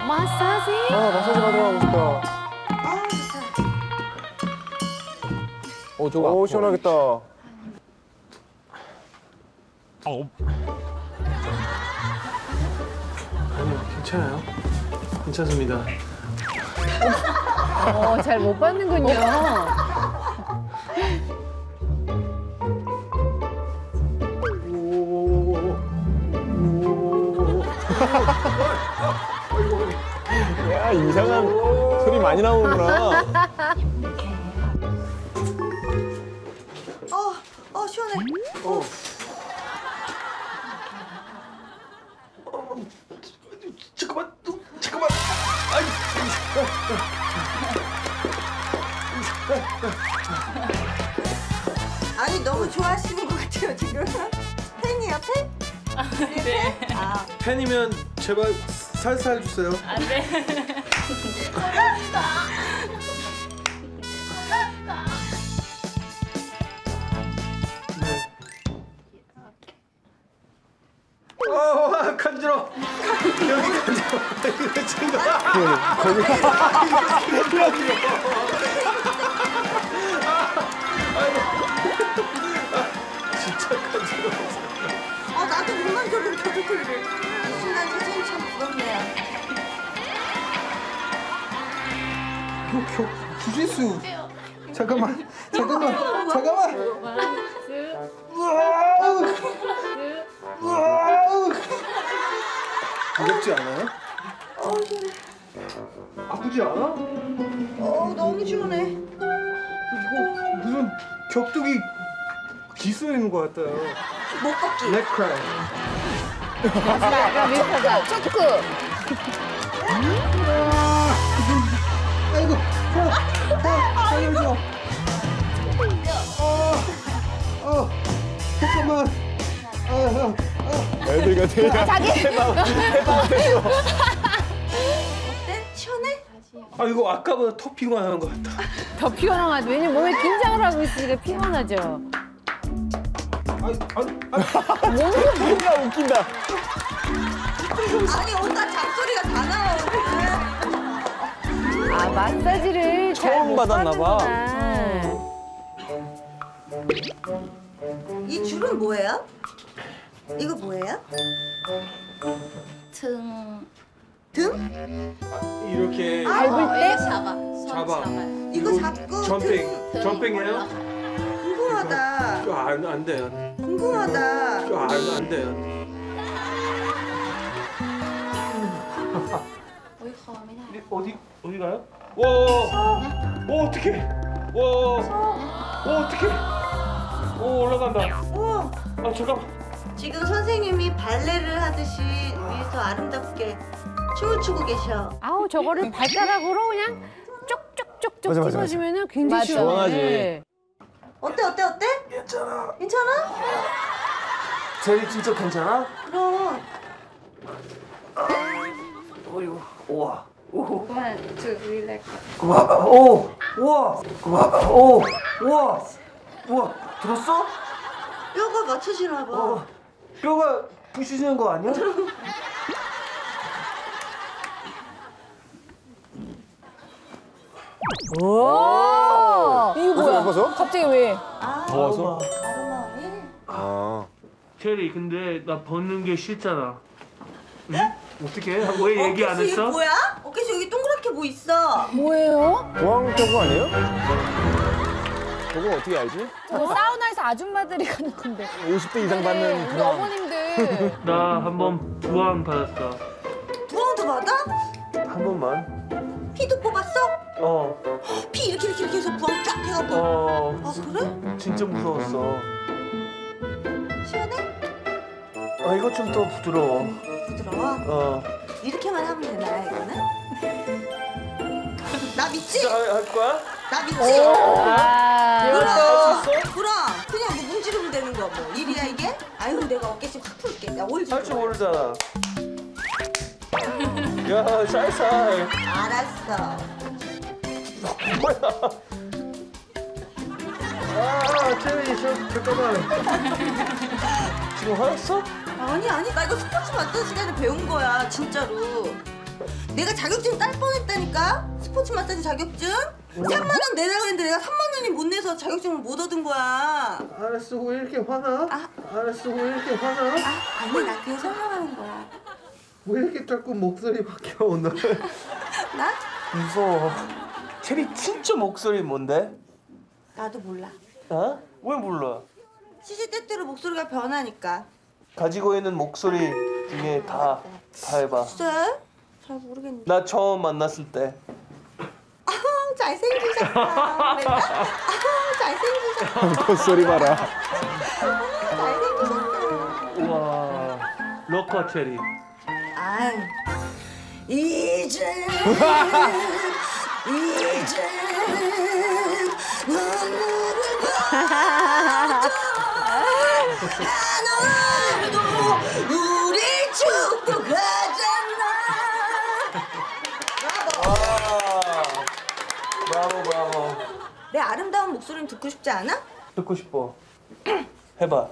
마사지? 마사지 받으러 가고 싶다. 좋아. 오, 시원하겠다. 아니, 괜찮아요. 괜찮습니다. 잘 못 받는군요. 야, 이상한 소리 많이 나오는구나. 시원해. 잠깐만. 아니 너무 좋아하시는 것 같아요 지금. 팬이야 팬? 네. 팬이면 제발 살살 주세요. 안 돼. 간지러. 여기 간지러. 진짜 간지러. 나도 몸만 좀 켜주길래. 이 순간 사진이 참 부럽네요. 주짓수. 잠깐만. 무겁지 않아요? 아프지 않아? 너무 시원해. 이거 무슨 격투기 기술에 있는 것 같아요. 목 꺾기. 넥크라이. 약간 비슷하다. 초크. 아이고, 살려줘. 잠깐만. 애들 같아. 자기. 해방됐어. 어때? 시원해? 이거 아까보다 더 피곤한 것 같다. 더 피곤하죠. 왜냐면 몸에 긴장을 하고 있으니까 피곤하죠. 웃긴다, 웃긴다. 아니 온갖 잡소리가 다 나오네. 마사지를 처음 받았나 봐. 이 줄은 뭐예요? 이거 뭐예요? 등. 등? 이렇게 밟을 때? 잡아. 손 잡아. 잡아요. 이거 잡고 점핑. 등 점핑해요? 궁금하다. 안 돼요. 궁금하다. 안 돼요. ไม่ได้ 어디 가요? 와, 어떡해. 와, 어떡해. 올라간다. 우와. 잠깐만. 지금 선생님이 발레를 하듯이 위에서 아름답게 춤을 추고 계셔. 저거를 발가락으로 그냥 쪽쪽쪽쪽 맞아. 찝어주면은 굉장히 맞아. 시원하지. 어때? 괜찮아. 괜찮아? 제리 진짜 괜찮아? 그럼. 어이구. 우와. 오. 1, 2, relax. 우와. 들었어? 뼈가 맞춰지나 봐. 뼈가 부시는 거 아니야? 오! 이거 뭐야? 예뻐서? 갑자기 왜? 더워서? 아로마. 제리, 근데 나 벗는 게 싫잖아. 응? 어떻게? 왜 얘기 안 어깨수 이거 했어? 뭐야? 어깨수 여기 동그랗게 뭐 있어? 뭐예요? 보안 저거 아니에요? 저거 어떻게 알지? 저거 사우나에서 아줌마들이 가는 건데. 50대 이상 받는 우리 그런. 어머님들. 나 한번 부항 받았어. 부항도 받아? 한 번만. 피도 뽑았어? 피 피 이렇게 해서 부항 쫙 해갖고. 아 그래? 진짜 무서웠어. 시원해? 이거 좀 더 부드러워. 부드러워? 이렇게만 하면 되나 이거는? 나 믿지? 할 거야? 나 믿지? 그럼 그냥 뭐 문지르면 되는 거 뭐 일이야 이게? 아유 내가 어깨씩 확 풀게. 나 오일 좀 할 줄 모르잖아. 야, 쌀쌀. 알았어. 뭐야? 제리, 잠깐만. 지금 화났어? 아니 나 이거 스포츠 만드는 시간에 배운 거야 진짜로. 내가 자격증 딸 뻔했다니까. 스포츠 마사지 자격증. 3만 원 내라고 했는데 내가 3만 원이 못 내서 자격증을 못 얻은 거야. 알았어, 왜 이렇게 화나? 알았어, 왜 이렇게 화나? 아니 나 그냥 설명하는 거야. 왜 이렇게 자꾸 목소리 바뀌어 오늘? 나? 무서워. 체리 진짜 목소리 뭔데? 나도 몰라. 어? 왜 몰라? 시시때때로 목소리가 변하니까. 가지고 있는 목소리 중에 다 해봐. 글쎄? 잘 모르겠는데. 나 처음 만났을 때. 잘생기셨다. 그랬나? 잘생기셨다. 목소리 봐라. 잘생기셨다. 우와. 로커 체리. 아이. 이제 하늘도 우리 축복하잖아. 브라보 브라보. 내 아름다운 목소리는 듣고 싶지 않아? 듣고 싶어. 해봐.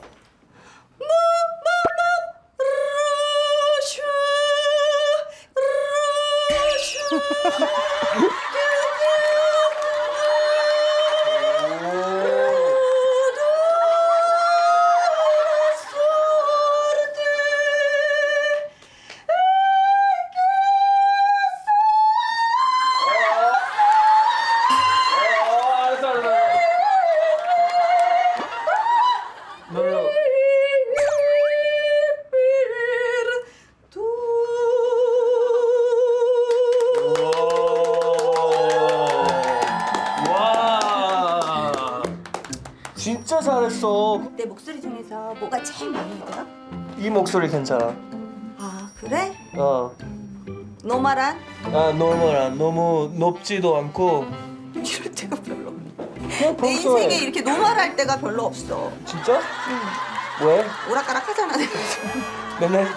진짜 잘했어. 내 목소리 중에서 뭐가 제일 마음에 들어? 이 목소리 괜찮아. 아 그래? 노말한? 노멀한. 너무 높지도 않고. 이럴 때가 별로 없네. 그냥 내 평소에. 인생에 이렇게 노말할 때가 별로 없어. 진짜? 왜? 오락가락 하잖아. 맨날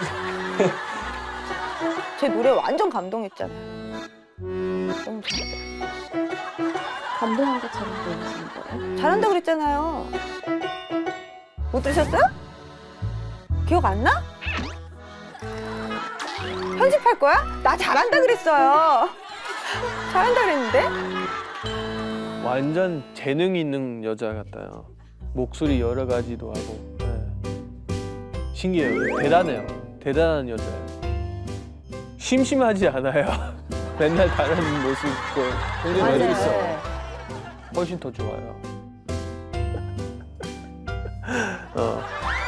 제 노래 완전 감동했잖아요. 너무 잘하더라. 감동한 것처럼 보이시는 거예요? 잘한다 그랬잖아요. 못 들으셨어요? 기억 안 나? 편집할 거야? 나 잘한다 그랬어요. 잘한다 그랬는데? 완전 재능 있는 여자 같아요. 목소리 여러 가지도 하고. 네. 신기해요. 대단해요. 대단한 여자예요. 심심하지 않아요. 맨날 다른 모습 있고 굉장히 매력 있어. 훨씬 더 좋아요.